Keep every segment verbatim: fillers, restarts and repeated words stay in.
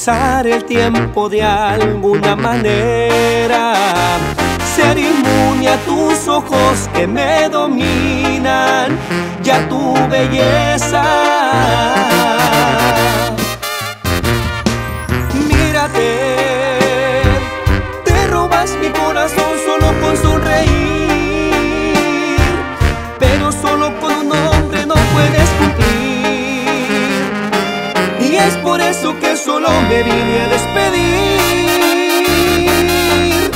pasar el tiempo de alguna manera, ser inmune a tus ojos que me dominan y a tu belleza. Mírate, te robas mi corazón solo con sonreír, pero solo con un hombre no puedes cumplir, y es por eso que solo me vine a despedir.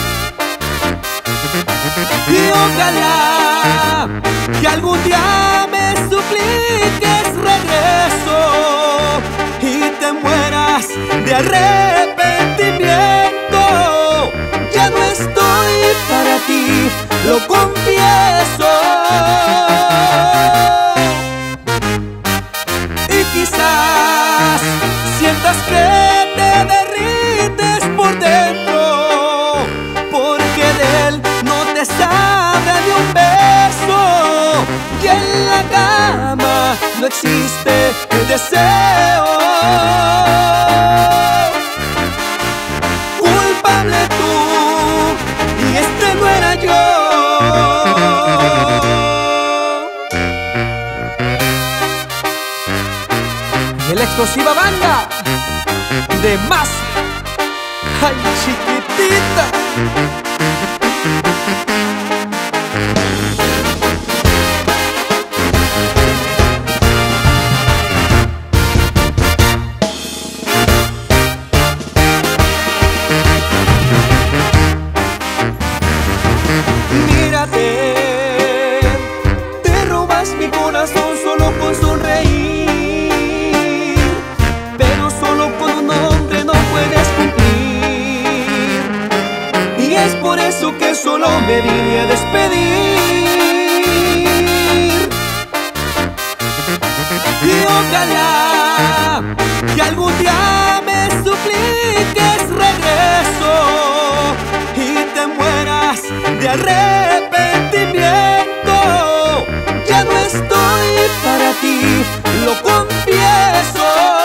Y ojalá que algún día me supliques regreso y te mueras de arrepentimiento. Ya no estoy para ti, lo confieso. Y quizás sientas que te derrites por dentro, porque de él no te sabe ni un beso, y en la cama no existe el deseo. Culpable tú, y este no era yo. Y la explosiva banda de más. ¡Ay, chiquitita! Mírate, te robas mi corazón solo con sonreír, pero solo con un hombre no puedes cumplir, y es por eso que solo me vine a despedir. Y ojalá que algún día me supliques regreso y te mueras de arrepentimiento. Ya no estoy para ti, lo confieso.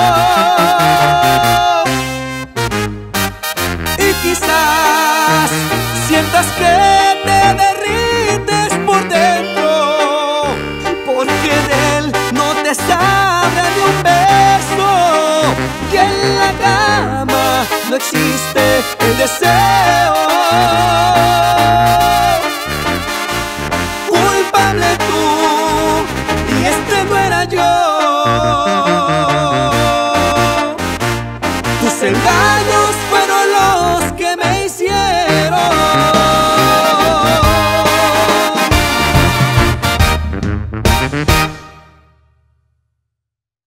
Y quizás sientas que te derrites por dentro, porque de él no te sabe ni un beso, y en la cama no existe